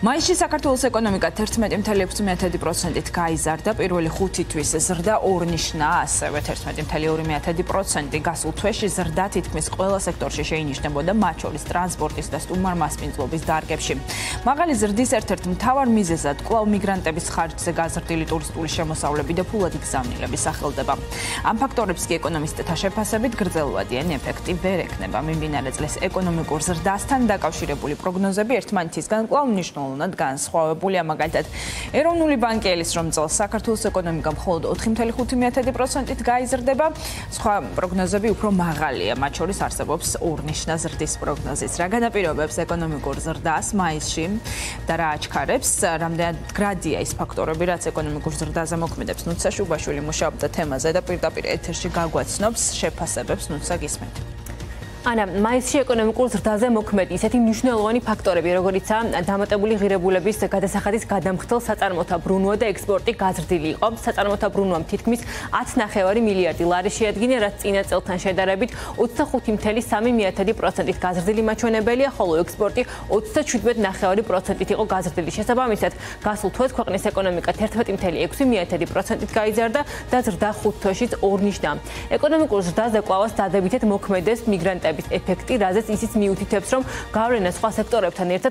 მაისში საქართველოს ეკონომიკა 11.6%-ით გაიზარდა, პირველი 5 თვის ზრდა ორნიშნა, ასევე 11.2%. გასულ თვეში ზრდა თითქმის ყველა სექტორში შეინიშნებოდა, მათ შორის ტრანსპორტის და სტუმარ-მასპინძლობის დარგებში. მაღალი ზრდის ერთ-ერთ მთავარ მიზეზად კვლავ მიგრანტების ხარჯზე გაზრდილი ტურისტული შემოსავლები და ფულადი გზავნილები სახელდება. ამ ფაქტორებს კი ეკონომისტთა შეფასებით გრძელვადიან ეფექტი ვერ ექნება. მიმდინარე წლის ეკონომიკურ ზრდასთან დაკავშირებული პროგნოზები ერთმანეთისგან კვლავ მნიშვნელოვნად განსხვავებულია. მაგალითად, ეროვნული ბანკი ელის, რომ წელს საქართველოს ეკონომიკა მხოლოდ 4.5%-ით გაიზრდება, სხვა პროგნოზები უფრო მაღალია, მათ შორის არსებობს ორნიშნა ზრდის პროგნოზიც. რა განაპირობებს ეკონომიკურ ზრდას მაისში და რა აჩქარებს, რამდენად გრადია ის ფაქტორები, რაც ეკონომიკურ ზრდაზე მოქმედებს. ნუცა შუბაშვილი მუშაობდა თემაზე და პირდაპირ ეთერში გაგვაცნობს შეფასებებს. ნუცა გისმენთ. Ana, მაისში ეკონომიკურ ზრდაზე მოქმედი ისეთი მნიშვნელოვანი ფაქტორები, როგორიცაა დამატებული ღირებულების გადასახადის გადამხდელ საწარმოთა ბრუნვა და ექსპორტი გაზრდილი იყო. საწარმოთა ბრუნვამ თითქმის 10.9 მილიარდი ლარი შეადგინა, რაც წინა წელთან შედარებით 25.3%-ით გაზრდილი მაჩვენებელია, ხოლო ექსპორტი 27.9%-ით იყო გაზრდილი. შესაბამისად, გასულ თვეს ქვეყნის ეკონომიკა 11.6%-ით გაიზარდა და ზრდა 5 თვეშიც ორნიშნა. ეკონომიკურ ზრდაზე კვლავაც დადებითად მოქმედეს მიგრანტები ეფექტი, რაზეც ისიც მიუთითებს, რომ გავლენა სხვა სექტორებთან ერთად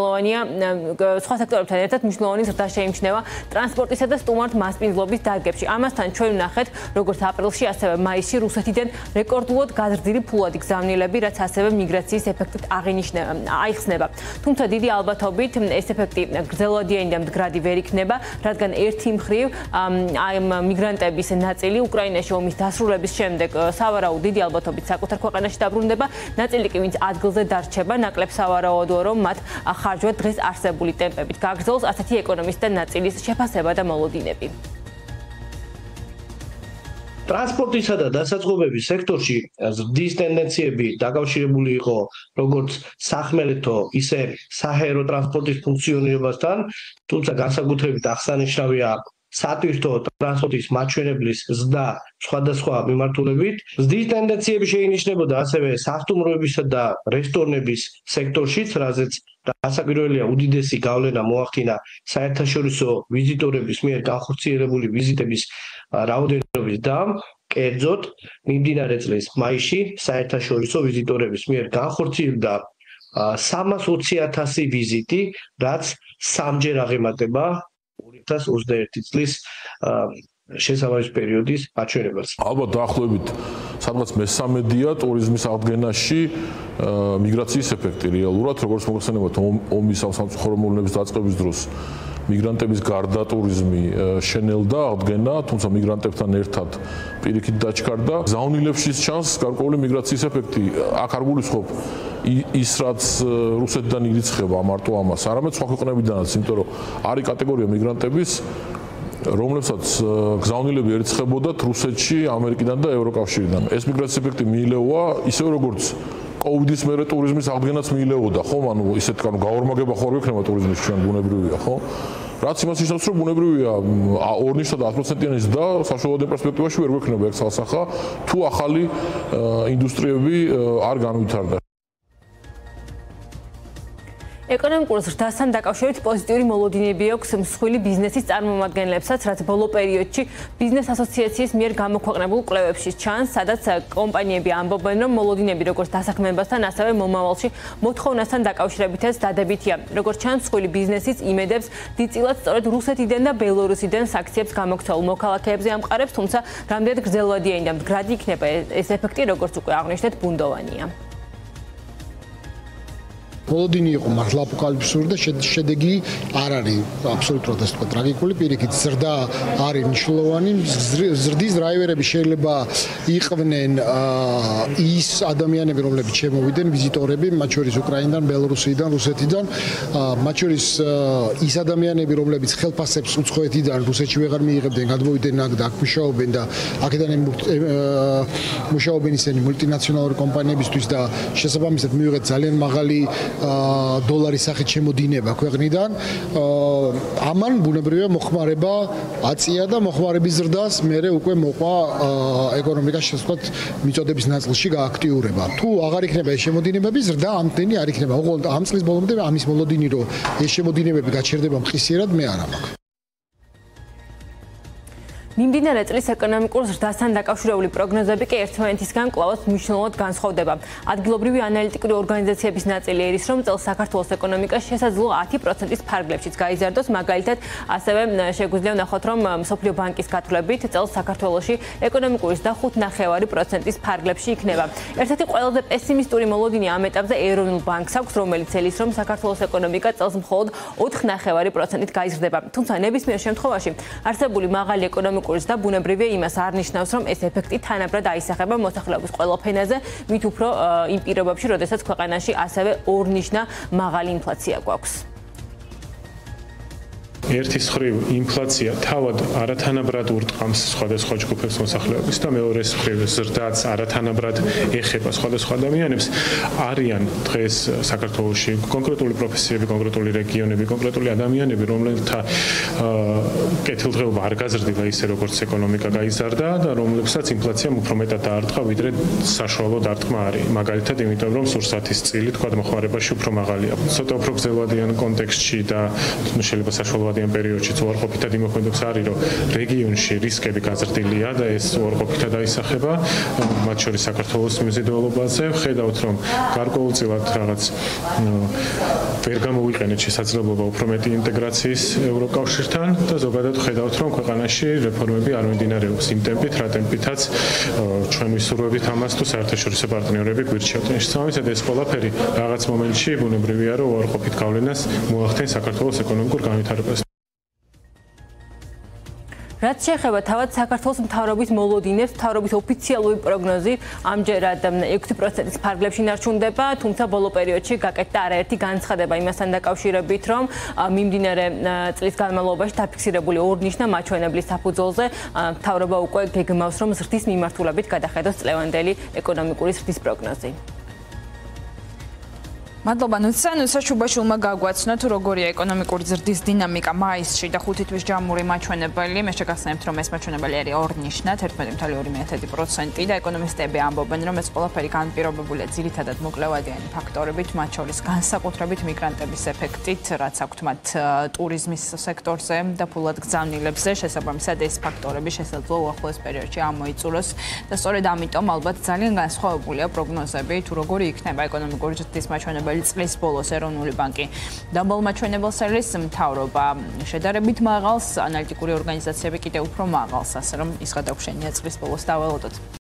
მნიშვნელოვანი ზრდა შეიმჩნევა ტრანსპორტისა და სტუმარ-მასპინძლობის დარგებში. ამასთან ჩვენ ვნახეთ, როგორც აპრილში, ასევე მაისში რუსეთიდან რეკორდულად გაზრდილი ფულადი გზავნილები, რაც ასევე მიგრაციის ეფექტით აიხსნება. თუმცა დიდი ალბათობით ეს ეფექტი გრძელვადიანი და მდგრადი ვერ იქნება, რადგან ერთი მხრივ აი მიგრანტების ნაწილი უკრაინაში ომის დასრულების შემდეგ სავარაუდოდ დიდი ალბათობით საკუთარ ქვეყანაში დაბრუნდება. ნაწილი კი ვინც ადგილზე დარჩება, ნაკლებ სავარაუდოა, რომ მათ ხარჯვა დღეს არსებული ტემპებით გაგრძელს, ასეთი ეკონომისტთა ნაწილის შეფასება და მოლოდინები. ტრანსპორტისა და დასაწყობების სექტორში ზრდის ტენდენციები დაკავშირებული იყო როგორც სახმელეთო, ისე საჰაერო ტრანსპორტის ფუნქციონირებასთან, თუმცა განსაკუთრებით აღსანიშნავია სატვირთო ტრანსპორტის მაჩვენებლის ზრდა სხვადასხვა მიმართულებით. ზრდის ტენდენციები შეინიშნებოდა ასევე სასტუმროებისა და რესტორნების სექტორშიც, რაზეც დასაკვირველია უდიდესი გავლენა მოახდინა საერთაშორისო ვიზიტორების მიერ განხორციელებული ვიზიტების რაოდენობის და კერძოდ მიმდინარე წლის მაისში საერთაშორისო ვიზიტორების მიერ განხორციელდა 320,000 ვიზიტი, რაც სამჯერ აღემატება 2021 წლის შესაბამის პერიოდის მაჩვენებელს. ალბათ დაახლოებით სადღაც მე-13-ია ტურიზმის აღდგენაში მიგრაციის ეფექტი რეალურად, როგორც მოგხსენებათ, ომის სამწუხარო მოვლენების დაწყების დროს მიგრანტების გარდა ტურიზმი შენელდა, აღდგენა, თუმცა მიგრანტებთან ერთად პირიქით დაჩქარდა. გზავნილებში ჩანს გარკვეული მიგრაციის ეფექტი. აქ არ გულისხმობ ის, რაც რუსეთიდან ირიცხება მარტო ამას, არამედ სხვა ქვეყნებიდანაც, იმიტომ რომ არის კატეგორია მიგრანტების, რომლებსაც გზავნილები ერიცხებოდათ რუსეთში, ამერიკიდან და ევროკავშირიდან. ეს მიგრაციის ეფექტი მიილეოა, ისე როგორც კოვიდის მერე ტურიზმის აღდგენაც მიილეოდა, ხო? ანუ ისეთ კანო გაორმაგება ხო არ გვექნება ტურიზმის ჩვენ ბუნებრივია, ხო? რაც იმას ნიშნავს, რომ ბუნებრივია ორნიშნა და 10%-იანი ზრდა საშუალო პერსპექტივაში ვერ გვექნება ეგ სახსახა, თუ ახალი ინდუსტრიები არ განვითარდა. ეკონომიკურ ზრდასთან დაკავშირებით პოზიტიური მოლოდინები აქვს მსხვილი ბიზნესის წარმომადგენლებსაც, რაც ბოლო პერიოდში ბიზნეს ასოციაციის მიერ გამოქვეყნებულ კვლევებში ჩანს, სადაც კომპანიები ამბობენ, რომ მოლოდინები როგორც დასაქმებასთან, ასევე მომავალში მოთხოვნასთან დაკავშირებითაც დადებითია. როგორც ჩანს, მსხვილი ბიზნესიც იმედებს დიდწილად სწორედ რუსეთიდან და ბელორუსიდან საქციებს გამოქცეულ მოქალაქეებზე ამყარებს, თუმცა რამდენად გრძელვადიანი და მდგრადი იქნება ეს ეფექტი, როგორც უკვე აღნიშნეთ, ბუნდოვანია. მოლოდინი იყო მართლა აპოკალიფსური და შედეგი არ არის აბსოლუტურად ასე თქვა ტრაგიკული, პირიქით ზრდა არის მნიშვნელოვანი. ზრდის დრაივერები შეიძლება იყვნენ ის ადამიანები, რომლებიც შემოვიდნენ, ვიზიტორები, მათ შორის უკრაინიდან, ბელორუსიდან, რუსეთიდან, მათ შორის ის ადამიანები, რომლებიც ხელფასებს უცხოეთიდან რუსეთში ვეღარ მიიღებდნენ, გადმოვიდნენ აქ და აქ მუშაობენ და აქედან მუშაობენ ისინი მულტინაციონალური კომპანიებისთვის და შესაბამისად მივიღეთ ძალიან მაღალი დოლარის სახით შემოდინება ქვეყნიდან. ამან ბუნებრივია მოხმარება აწია და მოხმარების ზრდას მერე უკვე მოყვა ეკონომიკას შესაძლოა მიწოდების ნაწილში გააქტიურება. თუ აღარ იქნება ეს შემოდინებები, ზრდა ამდენი არ იქნება. უყოლოდ ამ წლის ბოლომდე ამის მოლოდინი რომ ეს შემოდინებები გაჩერდება მხისიერად მე არ ამაქვს. მიმდინარე წლის ეკონომიკურ ზრდასთან დაკავშირებული პროგნოზები კი ერთმანეთისგან კვლავ მნიშვნელოვნად განსხვავდება. ადგილობრივი ანალიტიკური ორგანიზაციების ნაწილი ერის, რომ წელს საქართველოს ეკონომიკა შესაძლოა 10%-ის ფარგლებშიც გაიზარდოს, მაგალითად, ასევე შეგვიძლია ვნახოთ, რომ მსოფლიო ბანკის გათვლებით წელს საქართველოში ეკონომიკური ზრდა 5.9%-ის ფარგლებში იქნება. ერთ-ერთი ყველაზე პესიმისტური მოლოდინი ამ ეტაპზე ეროვნულ ბანკს აქვს, რომელიც ელის, რომ საქართველოს ეკონომიკა წელს მხოლოდ 4.9%-ით გაიზრდება. თუმცა ნებისმიერ შემთხვევაში არსებული მაღალი ეკონომიკური და ბუნებრივია იმას არ ნიშნავს, რომ ეს ეფექტი თანაბრად აისახება მოსახლეობის ყველა ფენაზე, მით უფრო იმ პირობებში, როდესაც ქვეყანაში ასევე ორნიშნა მაღალი ინფლაცია გვაქვს. ერთის მხრივ ინფლაცია თავად არათანაბრად ურტყამს სხვადასხვა ჯგუფებს მოსახლეობის და მეორეს მხრივ ზრდაც არათანაბრად ეხება სხვადასხვა ადამიანებს. არიან დღეს საქართველოში კონკრეტული პროფესიები, კონკრეტული რეგიონები, კონკრეტული ადამიანები, რომელთა კეთილდღეობა არ გაზრდილა ისე როგორც ეკონომიკა გაიზარდა და რომლებსაც ინფლაციამ უფრო მეტად დაარტყა, ვიდრე საშუალო დარტყმა არის. მაგალითად, იმიტომ რომ სურსათის წილი თქვა მოხმარებაში უფრო მაღალია. ცოტა უფრო გრძელვადიან კონტექსტში და შეიძლება საშუალო პერიოდშიც უარყოფითად იმოქმედებს არის, რომ რეგიონში რისკები გაზრდილია და ეს უარყოფითად აისახება, მათ შორის საქართველოს მიზიდველობაზე. ხედავთ, რომ გარკვეულწილად რაღაც ვერ გამოვიყენეთ შესაძლებლობა უფრო მეტი ინტეგრაციის ევროკავშირთან და ზოგადად ხედავთ, რომ ქვეყანაში რეფორმები არ მიმდინარეობს იმ ტემპით, რა ტემპითაც ჩვენ ვისურვებით ამას თუ საერთაშორისო პარტნიორები გვირჩევდნენ. შესაბამისად, ეს ყველაფერი რაღაც მომენტში ბუნებრივია, რომ უარყოფით გავლენას მოახდენს საქართველოს ეკონომიკურ განვითარებას. რაც შეეხება თავად საქართველოს მთავრობის მოლოდინებს, მთავრობის ოფიციალური პროგნოზი ამჯერად 6%-ის ფარგლებში ნარჩუნდება, თუმცა ბოლო პერიოდში გაკეთდა არაერთი განცხადება იმასთან დაკავშირებით, რომ მიმდინარე წლის განმავლობაში დაფიქსირებული ორნიშნა მაჩვენებლის საფუძველზე მთავრობა უკვე გეგმავს, რომ ზრდის მიმართულებით გადახედოს წლევანდელი ეკონომიკური ზრდის პროგნოზი. მადლობა ნუცა შუბაშვილმა გაგვაცნო თუ როგორია ეკონომიკური ზრდის დინამიკა მაისში და 5 თვის ჯამური მაჩვენებელი. მე შეგახსენებთ, რომ ეს მაჩვენებელი არის ორნიშნა 11.2% და ეკონომისტები ამბობენ, რომ ეს ყველაფერი განპირობებულია ძირითადად მოკლევადიანი ფაქტორებით, მათ შორის განსაკუთრებით მიგრანტების ეფექტით, რაც აქვთ მათ ტურიზმის სექტორზე და ფულად გზავნილებზე. შესაბამისად, ეს ფაქტორები შესაძლოა უახლოეს პერიოდში ამოიწუროს და სწორედ ამიტომ ალბათ ძალიან განსხვავებულია პროგნოზები თუ როგორი იქნება ეკონომიკური ზრდის მაჩვენებელი. წლის ბოლოს ეროვნული ბანკი დაბალ მაჩვენებელს ელის, მთავრობა შედარებით მაღალს, ანალიტიკური ორგანიზაციები კიდევ უფრო მაღალს, ასე რომ ის გადაგვშენია წლის ბოლოს დაველოდოთ.